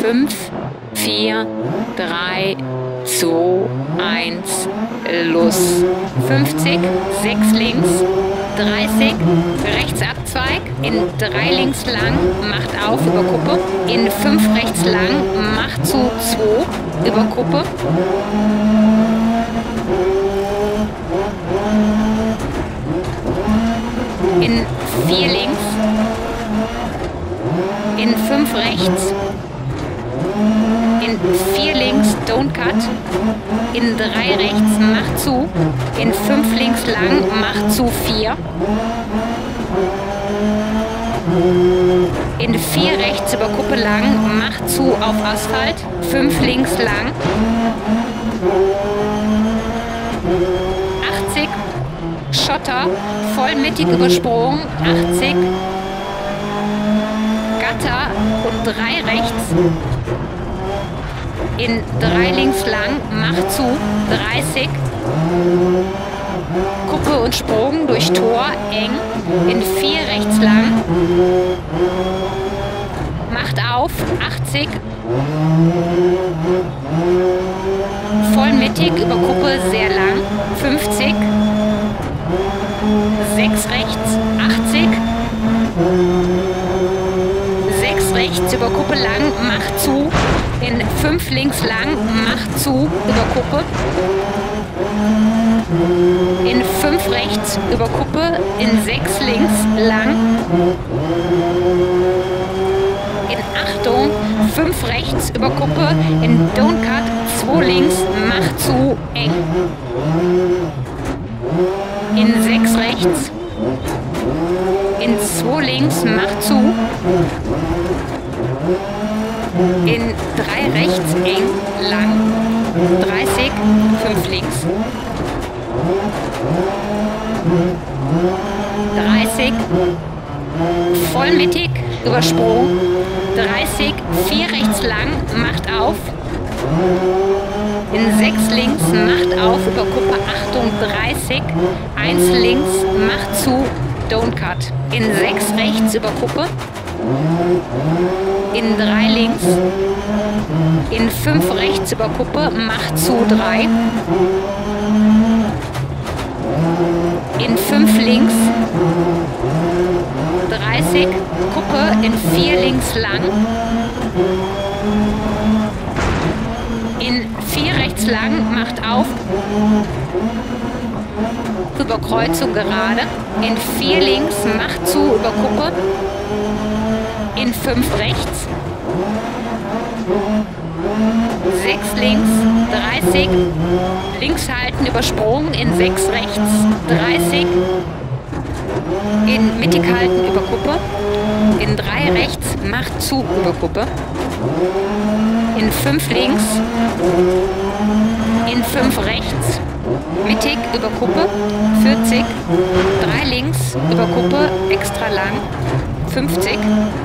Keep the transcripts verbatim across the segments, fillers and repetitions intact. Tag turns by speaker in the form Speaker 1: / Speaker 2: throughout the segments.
Speaker 1: fünf, vier, drei, zwei, eins, los. fünfzig, sechs links, dreißig, rechts Abzweig, in drei links lang, macht auf über Kuppe, in fünf rechts lang, macht zu zwei über Kuppe. In vier links, in fünf rechts, in vier links, don't cut, in drei rechts, macht zu, in fünf links lang, macht zu vier, in vier rechts über Kuppe lang, macht zu auf Asphalt, fünf links lang, achtzig, Schotter, voll mittig übersprungen, achtzig, Gatter und drei rechts, in drei links lang, macht zu, dreißig, Kuppe und Sprung durch Tor, eng, in vier rechts lang, macht auf, achtzig, voll mittig über Kuppe, sehr lang, fünfzig, sechs rechts, achtzig, sechs rechts über Kuppe lang, macht zu, in fünf links lang, macht zu, über Kuppe, in fünf rechts über Kuppe, in sechs links lang, in Achtung, fünf rechts über Kuppe, in don't cut, zwei links, macht zu, eng, in sechs rechts, in zwei links, macht zu, in drei rechts, eng, lang, dreißig, fünf links, dreißig, voll mittig, übersprung, dreißig, vier rechts lang, macht auf, in sechs links, macht auf, über Kuppe, Achtung, dreißig, eins links, macht zu, don't cut, in sechs rechts über Kuppe, in drei links, in fünf rechts über Kuppe, macht zu, drei, in fünf links, dreißig, Kuppe, in vier links lang, in vier rechts lang, macht auf, über Kreuzung gerade, in vier links, macht zu, über Kuppe, in fünf rechts, sechs links, dreißig, links halten, übersprungen, in sechs rechts, dreißig, in mittig halten, über Kuppe, in drei rechts, macht zu, über Kuppe, in fünf links, in fünf rechts, mittig, über Kuppe, vierzig, drei links, über Kuppe, extra lang, fünfzig,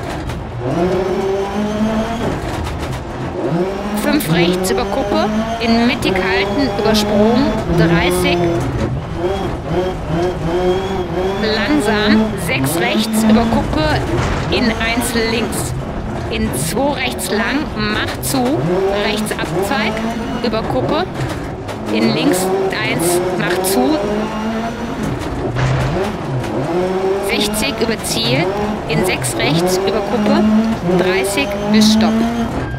Speaker 1: fünf rechts über Kuppe, in mittig halten, übersprungen, dreißig, langsam, sechs rechts über Kuppe, in eins links, in zwei rechts lang, macht zu, rechts Abzweig, über Kuppe, in links eins, macht zu, sechzig über Ziel, in sechs rechts über Kuppe, dreißig bis Stopp.